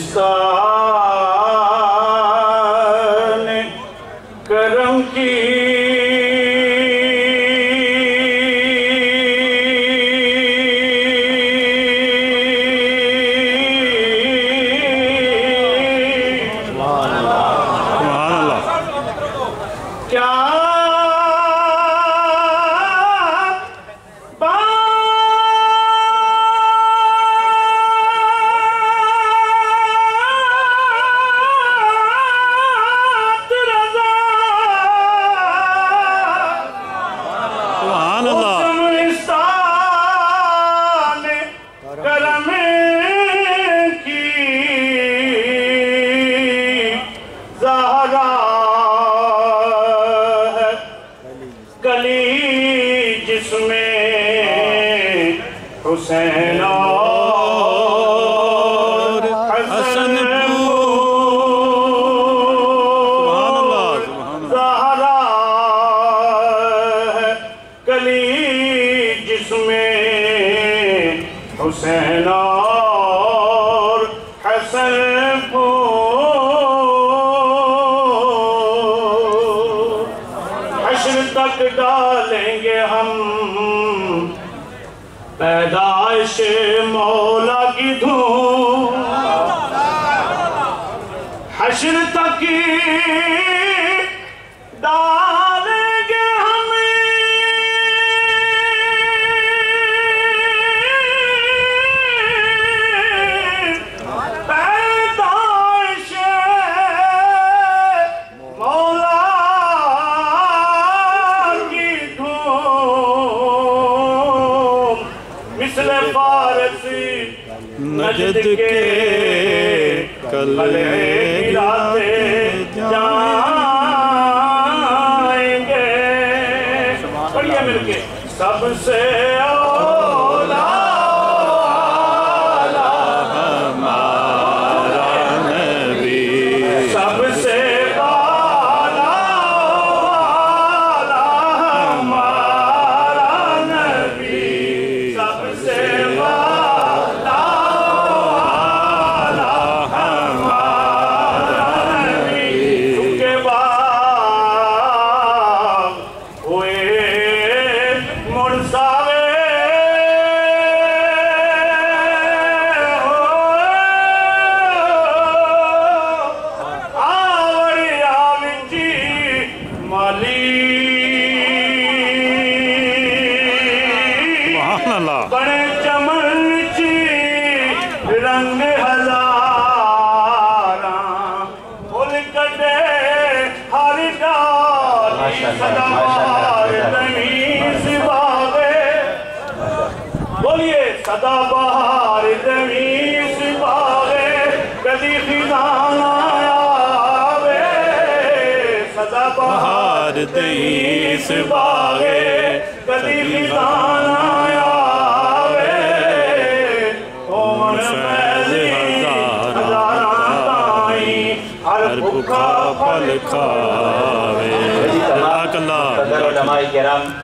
گلستان کرم کی کیا گلی جس میں حسین اور حسن زہرا ہے گلی جس میں حسین اور حسن تک ڈالیں گے ہم پیدائش مولا کی دھوم حشر تک ڈالیں گے ہم پیدائش مولا مثل فارسی نجد کے کلے گراتے جائیں گے پڑھئے مل کے سب سے اولا ہمارا نبی سب سے بڑے چمن چی رنگ ہزاراں پھول کٹے ہر ڈالی صدا بہار تمیز باغے بولیے صدا بہار تمیز باغے کدی خزان آوے صدا بہار تمیز باغے کدی خزان آیا ہر بھوکا پھل کھاوے۔